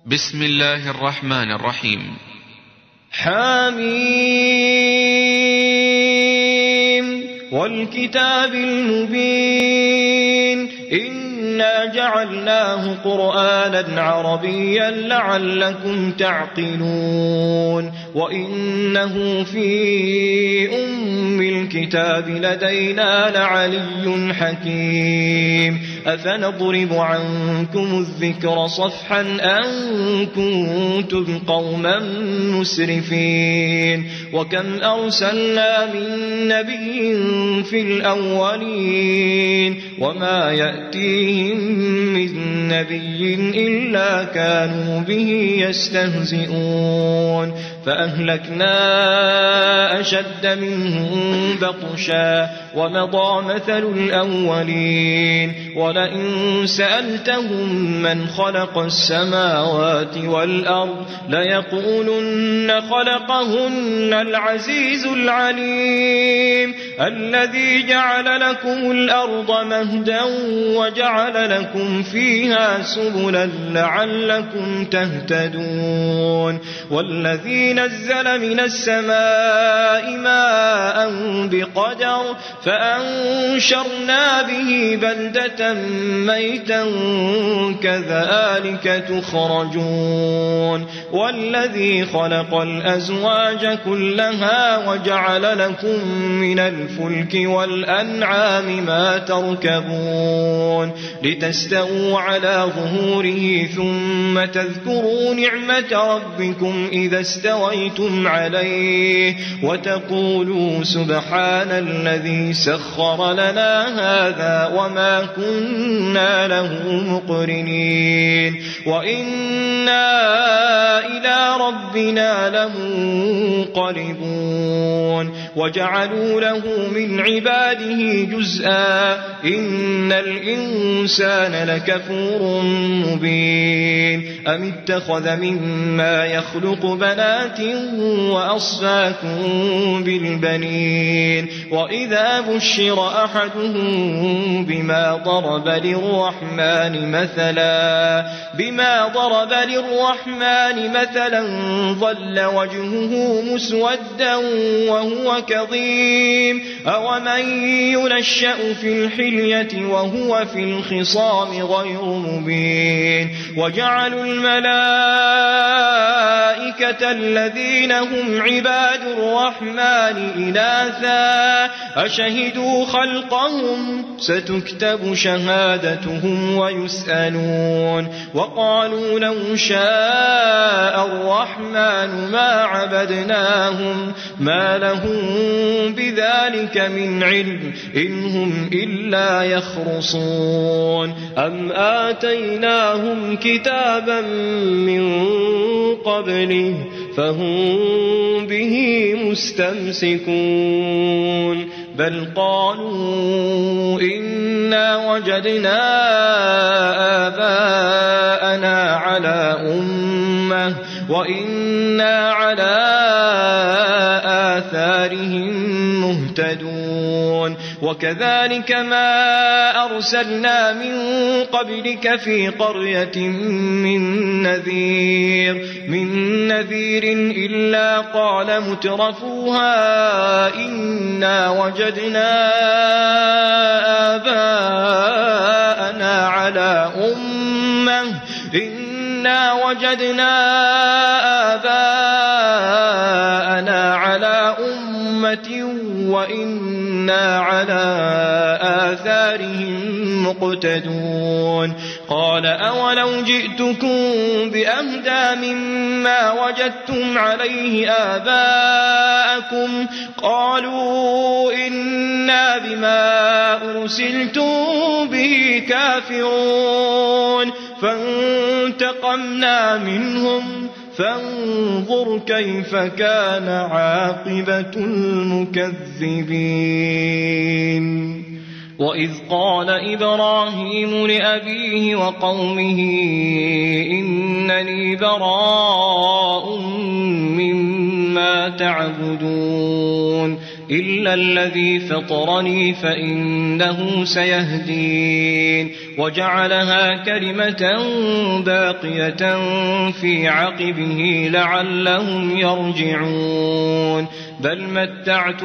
بسم الله الرحمن الرحيم. حميم والكتاب المبين إنا جعلناه قرآنا عربيا لعلكم تعقلون وإنه في أم الكتاب لدينا لعلي حكيم أفنضرب عنكم الذكر صفحا أن كنتم قوما مسرفين وكم أرسلنا من نبي في الأولين وما يأتيهم من نبي إلا كانوا به يستهزئون فأهلكنا أشد منهم بطشا ومضى مثل الأولين ولئن سألتهم من خلق السماوات والأرض ليقولن خلقهن العزيز العليم الذي جعل لكم الأرض مهدا وجعل لكم فيها سبلا لعلكم تهتدون والذي نزل من السماء ماء بقدر فأنشرنا به بلدة ميتا كذلك تخرجون والذي خلق الأزواج كلها وجعل لكم من الفلك والأنعام ما تركبون لتستووا على ظهوره ثم تذكروا نعمة ربكم إذا استويتم عليه وتقولوا سبحان الذي سخر لنا هذا وما كنا له مقرنين وإنا إلى ربنا لمنقلبون وجعلوا له من عباده جزءا إن الإنسان لكفور مبين أم اتخذ مما يخلق بنات وأصفاكم بالبنين وإذا بشر أحدهم بما ضرب للرحمن مثلا ظل وجهه مسودا وهو كظيم أومن ينشأ في الحلية وهو في الخصام غير مبين وجعلوا الملائكة الذين هم عباد الرحمن إناثا أشهدوا خلقهم ستكتب شهادتهم ويسألون وقالوا لو شاء الرحمن ما عبدناهم ما لهم بذلك من علم إن هم إلا يخرصون أم آتيناهم كتابا من قبله فهم به مستمسكون بل قالوا إنا وجدنا آباءنا على أمة وإنا على آثارهم مهتدون وكذلك ما أرسلنا من قبلك في قرية من نذير إلا قال مترفوها إنا وجدنا آباءنا على أمة وإنا على آثارهم مقتدون قال أولو جئتكم بأهدى مما وجدتم عليه آباءكم قالوا إنا بما أرسلتم به كافرون فانتقمنا منهم فانظر كيف كان عاقبة المكذبين وإذ قال إبراهيم لأبيه وقومه إنني براء مما تعبدون إلا الذي فطرني فإنه سيهدين وجعلها كلمة باقية في عقبه لعلهم يرجعون بل متعت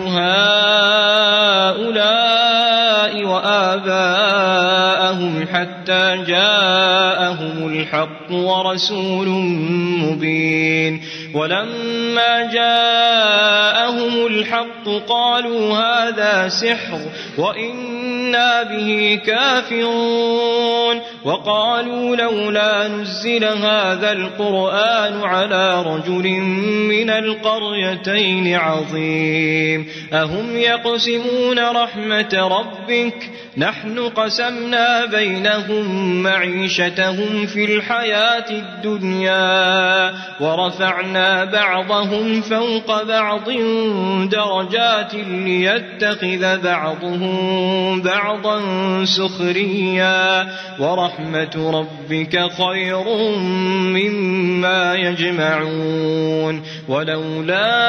هؤلاء وآباءهم حتى جاءهم الحق ورسول مبين ولما جاءهم الحق قالوا هذا سحر وإنا به كافرون وقالوا لولا نزل هذا القرآن على رجل من القريتين عظيم أهم يقسمون رحمة ربك نحن قسمنا بينهم معيشتهم في الحياة الدنيا ورفعنا بعضهم فوق بعض درجات ليتخذ بعضهم بعضا سخريا ورحمة ربك خير مما يجمعون ولولا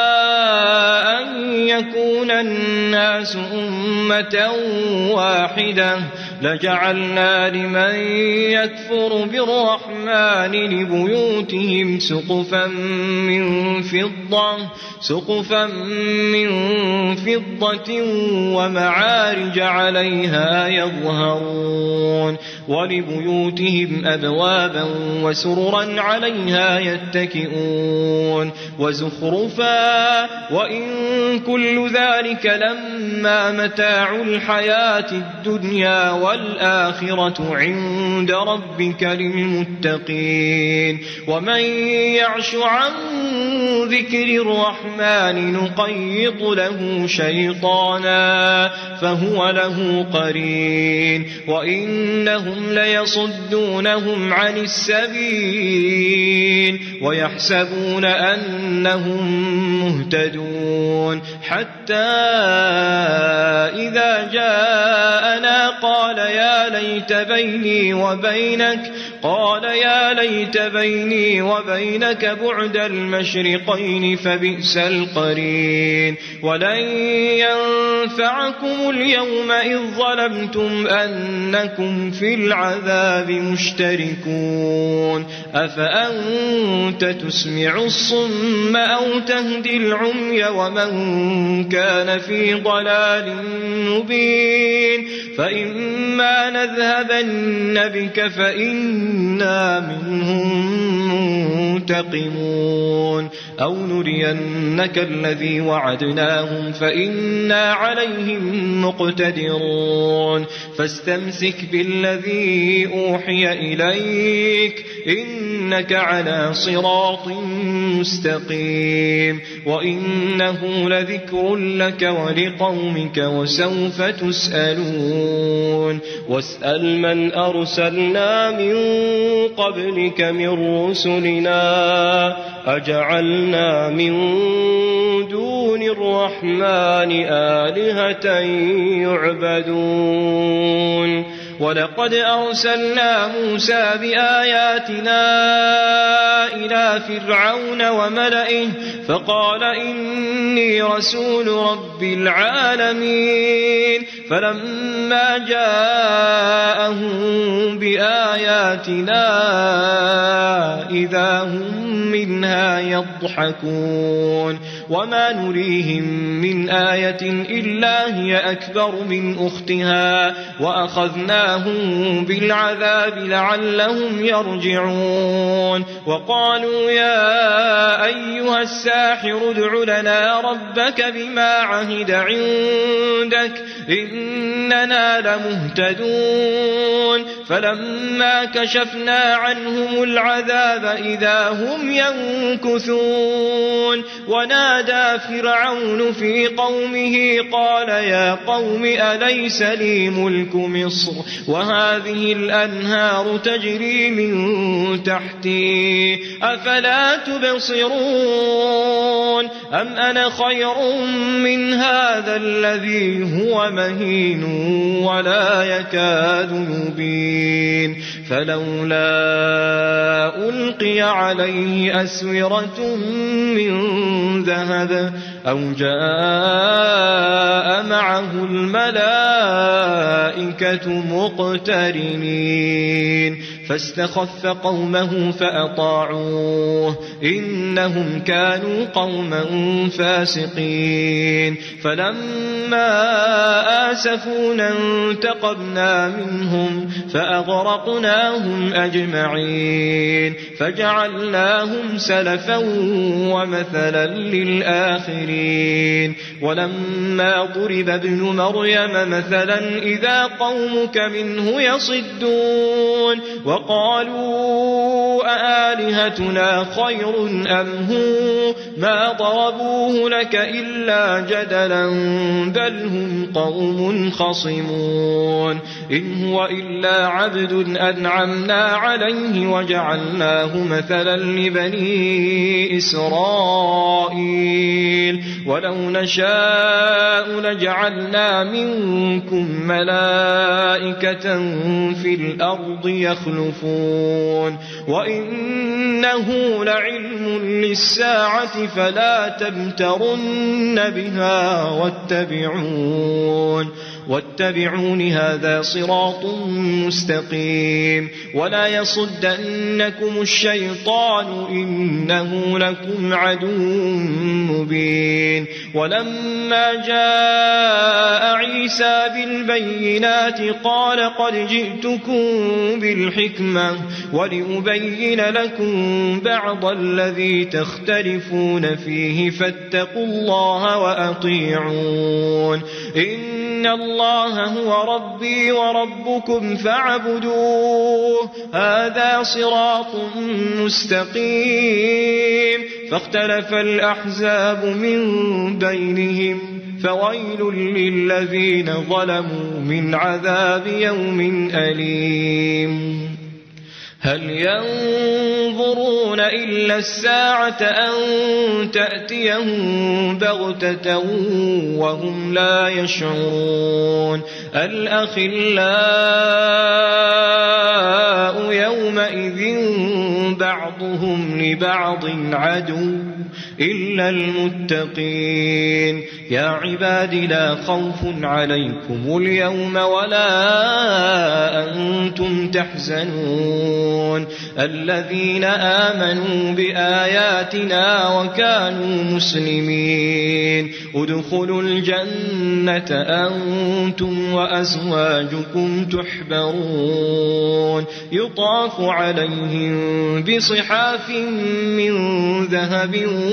أن يكون الناس أمة واحدة لجعلنا لمن يكفر بالرحمن لبيوتهم سقفا من فضة ومعارج عليها يظهرون ولبيوتهم أبوابا وسررا عليها يتكئون وزخرفا وإن كل ذلك لما متاع الحياة الدنيا والآخرة عند ربك للمتقين ومن يعش عن ذكر الرحمن نقيض له شيطانا فهو له قرين وإنهم ليصدونهم عن السبيل ويحسبون أنهم مهتدون حتى إذا جاءنا قال يا ليت بيني وبينك بعد المشرقين فبئس القرين ولن ينفعكم اليوم إذ ظلمتم أنكم في العذاب مشتركون أفأنت تسمع الصم أو تهدي العمي ومن كان في ضلال مبين فإما نذهبن بك فإنا منهم منتقمون أو نرينك الذي وعدناهم فإنا عليهم مقتدرون فاستمسك بالذي أوحي إليك إنك على صراط مستقيم وإنه لذكر لك ولقومك وسوف تسألون واسأل من أرسلنا من قبلك من رسلنا أجعلنا من دون الرحمن آلهة يعبدون ولقد أرسلنا موسى بآياتنا إلى فرعون وملئه فقال إني رسول رب العالمين فلما جاءهم بآياتنا إذا هم منها يضحكون وما نريهم من آية إلا هي أكبر من أختها وأخذناهم بالعذاب لعلهم يرجعون وقالوا يا أيها الساحر ادع لنا ربك بما عهد عندك إننا لمهتدون فلما كشفنا عنهم العذاب إذا هم ينكثون ونادى فرعون في قومه قال يا قوم أليس لي ملك مصر وهذه الأنهار تجري من تحتي أفلا تبصرون أم أنا خير من هذا الذي هو مهين ولا يكاد يبين فلولا ألقي عليه أسورة من ذهب أو جاء معه الملائكة مقترنين فاستخف قومه فأطاعوه إنهم كانوا قوما فاسقين فلما آسفونا انتقمنا منهم فأغرقناهم أجمعين فجعلناهم سلفا ومثلا للآخرين ولما ضرب ابن مريم مثلا إذا قومك منه يصدون وقالوا أآلهتنا خير أم هو ما ضربوه لك إلا جدلا بل هم قوم خصمون إن هو إلا عبد أنعمنا عليه وجعلناه مثلا لبني إسرائيل ولو نشاء لجعلنا منكم ملائكة في الأرض يخلفون وإنه لعلم للساعة فلا تمترن بها واتبعون هذا صراط مستقيم ولا يصدنكم الشيطان إنه لكم عدو مبين ولما جاء عيسى بالبينات قال قد جئتكم بالحكمة ولأبين لكم بعض الذي تختلفون فيه فاتقوا الله وأطيعون إن الله هو ربي وربكم فاعبدوه هذا صراط مستقيم فاختلف الأحزاب من بينهم فويل للذين ظلموا من عذاب يوم أليم هل ينظرون إلا الساعة أن تأتيهم بغتة وهم لا يشعرون الأخلاء يومئذ بعضهم لبعض عدو إلا المتقين يا عباد لا خوف عليكم اليوم ولا أنتم تحزنون الذين آمنوا بآياتنا وكانوا مسلمين ادخلوا الجنة أنتم وأزواجكم تحبرون يطاف عليهم بصحاف من ذهب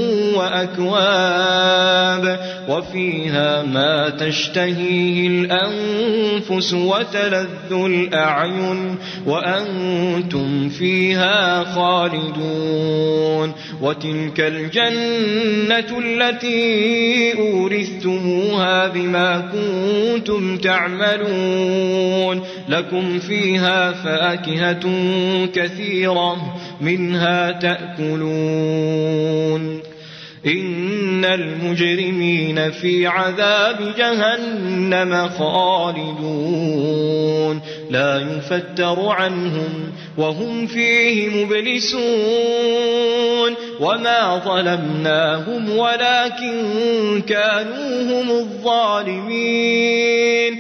وأكواب وفيها ما تشتهيه الأنفس وتلذ الأعين وأنتم فيها خالدون وتلك الجنة التي أورثتموها بما كنتم تعملون لكم فيها فاكهة كثيرة منها تأكلون إن المجرمين في عذاب جهنم خالدون لا يفتر عنهم وهم فيه مبلسون وما ظلمناهم ولكن كانوا هم الظالمين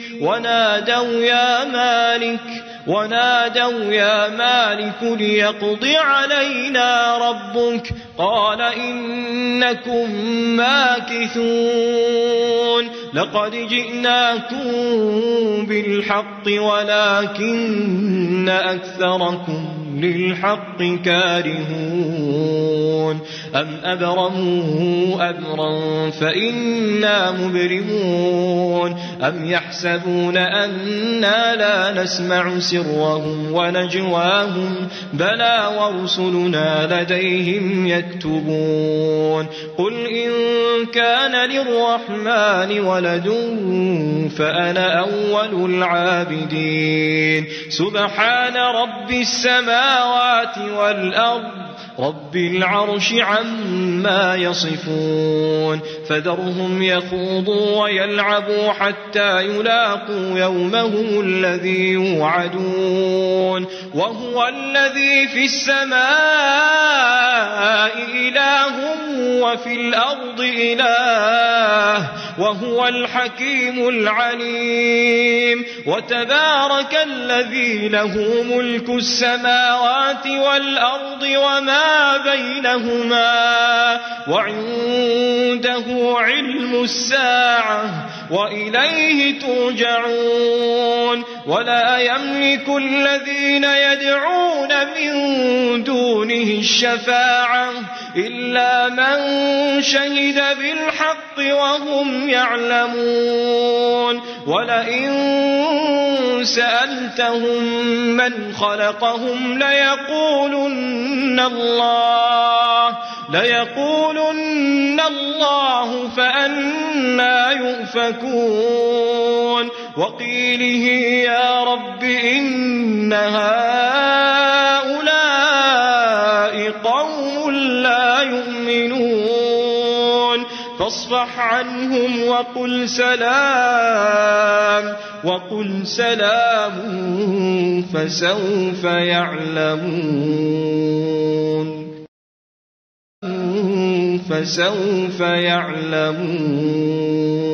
ونادوا يا مالك ليقض علينا ربك قال إنكم ماكثون لقد جئناكم بالحق ولكن أكثركم للحق كارهون أم أبرموا أمرا فإنا مبرمون أم يحسبون أنا لا نسمع سرهم ونجواهم بلى ورسلنا لديهم يكتبون قل إن كان للرحمن ولد فأنا أول العابدين سبحان رب السماوات والأرض رب العرش عما يصفون فذرهم يخوضوا ويلعبوا حتى يلاقوا يومهم الذي يوعدون وهو الذي في السماء وفي الأرض إله وهو الحكيم العليم وتبارك الذي له ملك السماوات والأرض وما بينهما وعنده علم الساعة وإليه ترجعون ولا يملك الذين يدعون من دونه الشفاعة إلا من شهد بالحق وهم يعلمون ولئن سألتهم من خلقهم ليقولن الله فأنى يؤفكون وقيله يا رب إن هؤلاء قوم لا يؤمنون فاصفح عنهم وقل سلام فسوف يعلمون